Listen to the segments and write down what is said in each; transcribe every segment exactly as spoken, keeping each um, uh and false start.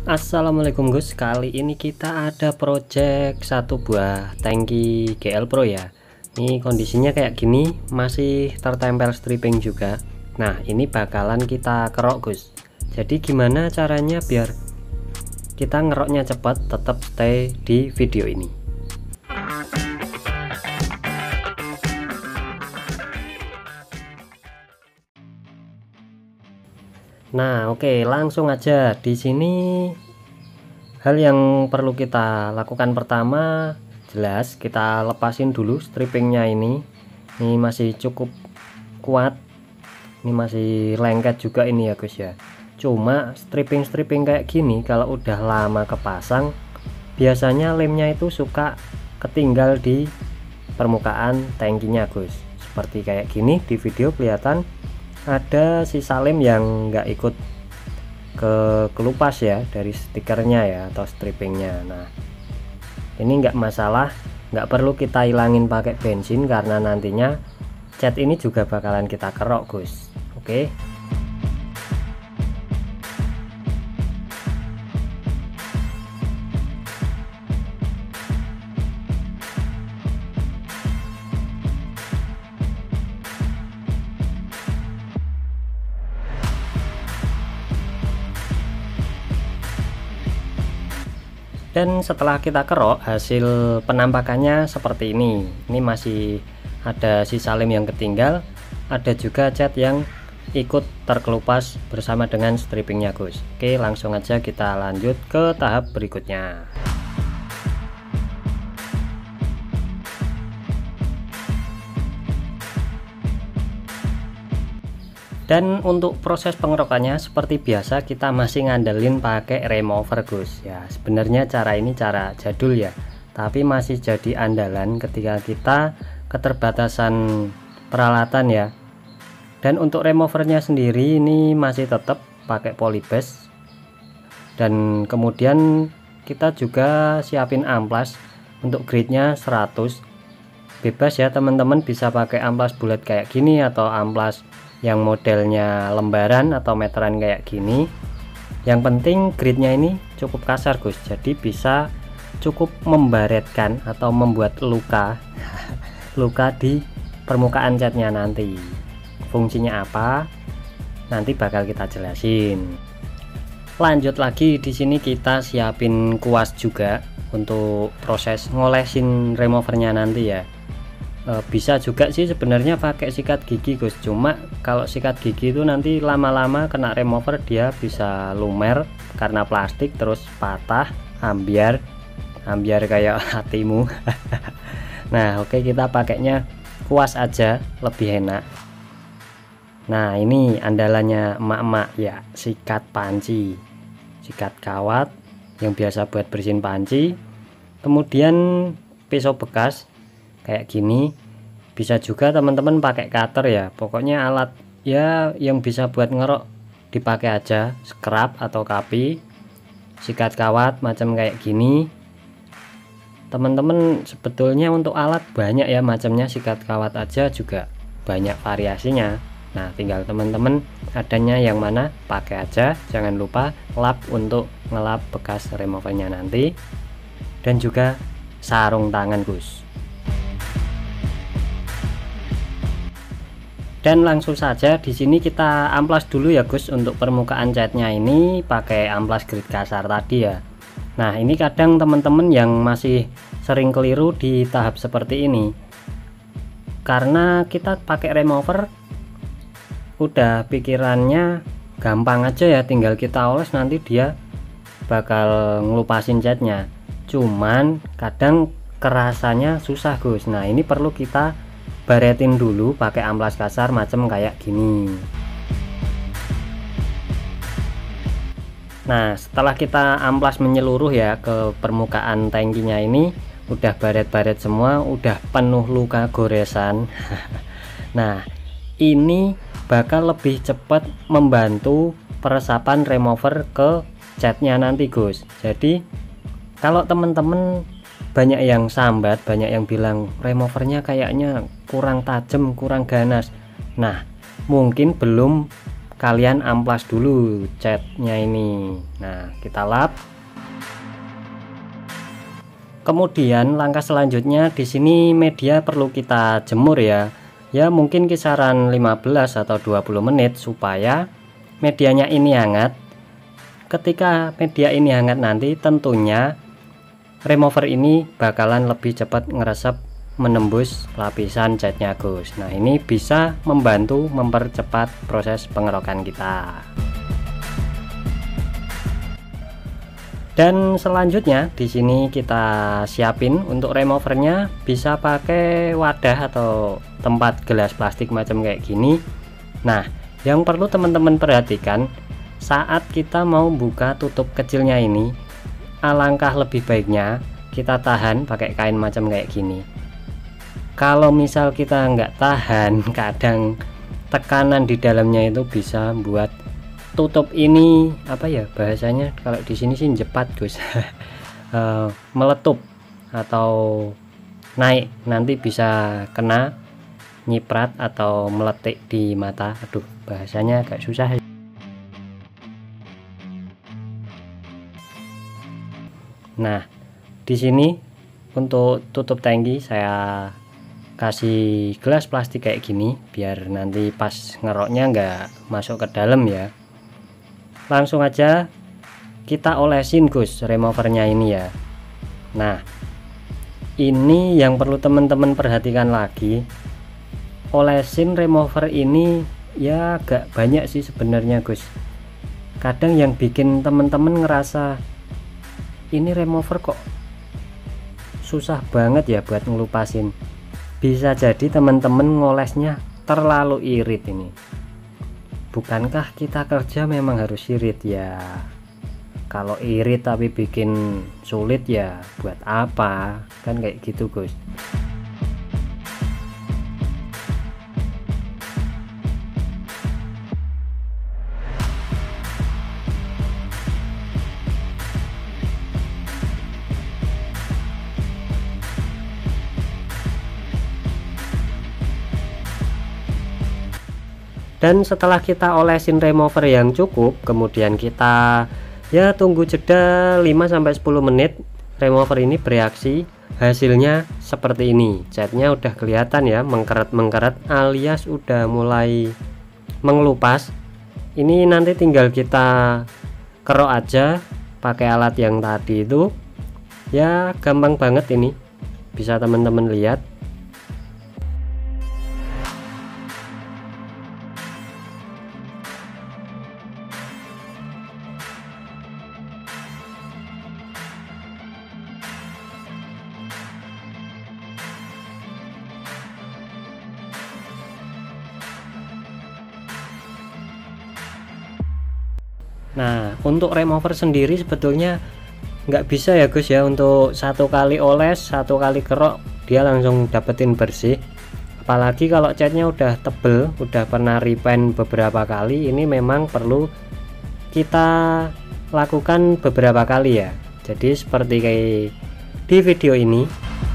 Assalamualaikum Gus, kali ini kita ada project satu buah tangki G L Pro ya. Ini kondisinya kayak gini, masih tertempel stripping juga. Nah ini bakalan kita kerok Gus. Jadi gimana caranya biar kita ngeroknya cepat, tetap stay di video ini. Nah, oke, langsung aja. Di sini hal yang perlu kita lakukan pertama, jelas kita lepasin dulu strippingnya ini. Ini masih cukup kuat. Ini masih lengket juga ini ya, Gus ya. Cuma stripping-stripping kayak gini kalau udah lama kepasang, biasanya lemnya itu suka ketinggal di permukaan tangkinya, Gus. Seperti kayak gini di video kelihatan ada sisa lem yang nggak ikut ke kelupas ya dari stikernya ya atau strippingnya. Nah ini nggak masalah, nggak perlu kita hilangin pakai bensin karena nantinya cat ini juga bakalan kita kerok Gus. Oke, dan setelah kita kerok, hasil penampakannya seperti ini. Ini masih ada sisa lem yang ketinggal, ada juga cat yang ikut terkelupas bersama dengan strippingnya Gus. Oke, langsung aja kita lanjut ke tahap berikutnya. Dan untuk proses pengerokannya seperti biasa kita masih ngandelin pakai remover Gus ya. Sebenarnya cara ini cara jadul ya, tapi masih jadi andalan ketika kita keterbatasan peralatan ya. Dan untuk removernya sendiri ini masih tetap pakai polybase, dan kemudian kita juga siapin amplas untuk grade-nya seratus. Bebas ya teman-teman, bisa pakai amplas bulat kayak gini atau amplas yang modelnya lembaran atau meteran kayak gini. Yang penting gridnya ini cukup kasar Gus, jadi bisa cukup membaretkan atau membuat luka luka di permukaan catnya. Nanti fungsinya apa nanti bakal kita jelasin. Lanjut lagi, di sini kita siapin kuas juga untuk proses ngolesin removernya nanti ya. E, bisa juga sih sebenarnya pakai sikat gigi Gus, cuma kalau sikat gigi itu nanti lama-lama kena remover dia bisa lumer karena plastik, terus patah, ambiar ambiar kayak hatimu. Nah oke, kita pakainya kuas aja lebih enak. Nah ini andalannya emak-emak ya, sikat panci, sikat kawat yang biasa buat bersihin panci, kemudian pisau bekas kayak gini. Bisa juga teman-teman pakai cutter ya, pokoknya alat ya yang bisa buat ngerok dipakai aja. Scrap atau kapi, sikat kawat macam kayak gini. Teman-teman sebetulnya untuk alat banyak ya macamnya, sikat kawat aja juga banyak variasinya. Nah tinggal teman-teman adanya yang mana pakai aja. Jangan lupa lap untuk ngelap bekas removernya nanti, dan juga sarung tangan Gus. Dan langsung saja di sini kita amplas dulu ya Gus. Untuk permukaan catnya ini pakai amplas grade kasar tadi ya. Nah ini kadang teman-teman yang masih sering keliru di tahap seperti ini, karena kita pakai remover udah pikirannya gampang aja ya, tinggal kita oles nanti dia bakal ngelupasin catnya. Cuman kadang kerasanya susah Gus. Nah ini perlu kita baretin dulu pakai amplas kasar macam kayak gini. Nah setelah kita amplas menyeluruh ya ke permukaan tangkinya ini, udah baret-baret semua, udah penuh luka goresan. Nah ini bakal lebih cepat membantu peresapan remover ke catnya nanti Gus. Jadi kalau temen-temen banyak yang sambat, banyak yang bilang removernya kayaknya kurang tajam, kurang ganas. Nah mungkin belum kalian amplas dulu catnya ini. Nah, kita lap. Kemudian langkah selanjutnya di sini media perlu kita jemur ya. Ya mungkin kisaran lima belas atau dua puluh menit supaya medianya ini hangat. Ketika media ini hangat nanti tentunya remover ini bakalan lebih cepat ngeresep menembus lapisan catnya Gus. Nah, ini bisa membantu mempercepat proses pengerokan kita. Dan selanjutnya di sini kita siapin untuk removernya, bisa pakai wadah atau tempat gelas plastik macam kayak gini. Nah, yang perlu teman-teman perhatikan saat kita mau buka tutup kecilnya ini, alangkah lebih baiknya kita tahan pakai kain macam kayak gini. Kalau misal kita nggak tahan, kadang tekanan di dalamnya itu bisa buat tutup ini apa ya bahasanya, kalau di sini sih jepat Gus. uh, meletup atau naik, nanti bisa kena nyiprat atau meletik di mata. Aduh, bahasanya agak susah. Nah, di sini untuk tutup tangki saya kasih gelas plastik kayak gini biar nanti pas ngeroknya nggak masuk ke dalam ya. Langsung aja kita olesin Gus removernya ini ya. Nah, ini yang perlu teman-teman perhatikan lagi, olesin remover ini ya agak banyak sih sebenarnya Gus. Kadang yang bikin teman-teman ngerasa ini remover kok susah banget ya buat ngelupasin, bisa jadi teman-teman ngolesnya terlalu irit ini. Bukankah kita kerja memang harus irit ya? Kalau irit tapi bikin sulit ya buat apa? Kan kayak gitu Gus. Dan setelah kita olesin remover yang cukup, kemudian kita ya tunggu jeda lima sampai sepuluh menit. Remover ini bereaksi, hasilnya seperti ini. Catnya udah kelihatan ya, mengkeret-mengkeret alias udah mulai mengelupas. Ini nanti tinggal kita kerok aja pakai alat yang tadi itu. Ya gampang banget ini, bisa teman-teman lihat. Nah, untuk remover sendiri sebetulnya nggak bisa ya Gus ya, untuk satu kali oles, satu kali kerok dia langsung dapetin bersih. Apalagi kalau catnya udah tebel, udah pernah repaint beberapa kali, ini memang perlu kita lakukan beberapa kali ya. Jadi seperti kayak di video ini.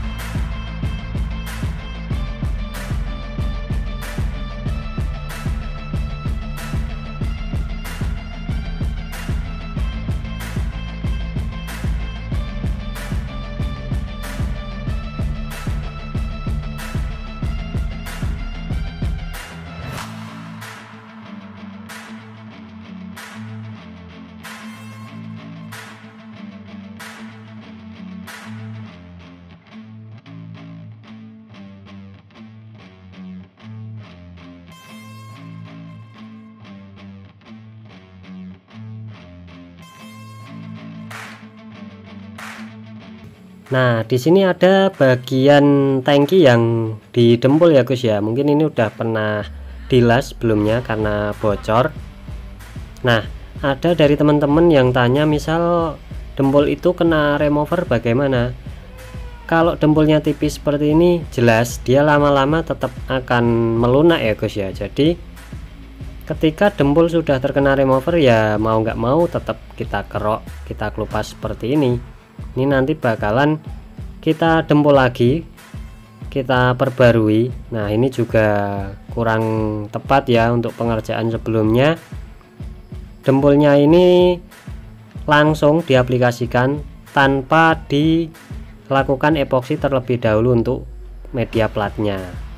Nah, di sini ada bagian tangki yang didempul ya Gus ya. Mungkin ini udah pernah dilas sebelumnya karena bocor. Nah, ada dari teman-teman yang tanya misal dempul itu kena remover bagaimana? Kalau dempulnya tipis seperti ini, jelas dia lama-lama tetap akan melunak ya Gus ya. Jadi ketika dempul sudah terkena remover ya mau nggak mau tetap kita kerok, kita kelupas seperti ini. Ini nanti bakalan kita dempul lagi kita perbarui. Nah ini juga kurang tepat ya untuk pengerjaan sebelumnya. Dempulnya ini langsung diaplikasikan tanpa dilakukan epoksi terlebih dahulu untuk media platnya.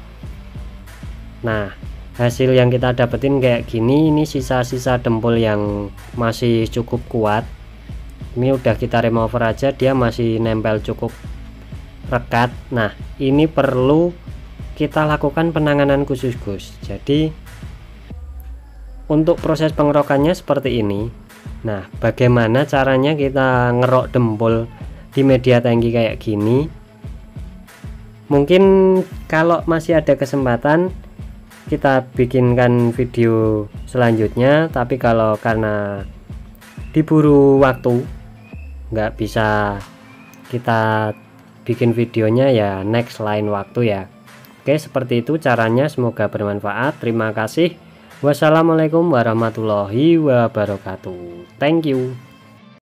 Nah hasil yang kita dapetin kayak gini, ini sisa-sisa dempul yang masih cukup kuat. Ini udah kita remover aja, dia masih nempel cukup rekat. Nah ini perlu kita lakukan penanganan khusus Gus. Jadi untuk proses pengerokannya seperti ini. Nah bagaimana caranya kita ngerok dempul di media tangki kayak gini? Mungkin kalau masih ada kesempatan kita bikinkan video selanjutnya, tapi kalau karena diburu waktu nggak bisa kita bikin videonya, ya next lain waktu ya. Oke, seperti itu caranya, semoga bermanfaat. Terima kasih. Wassalamualaikum warahmatullahi wabarakatuh. Thank you.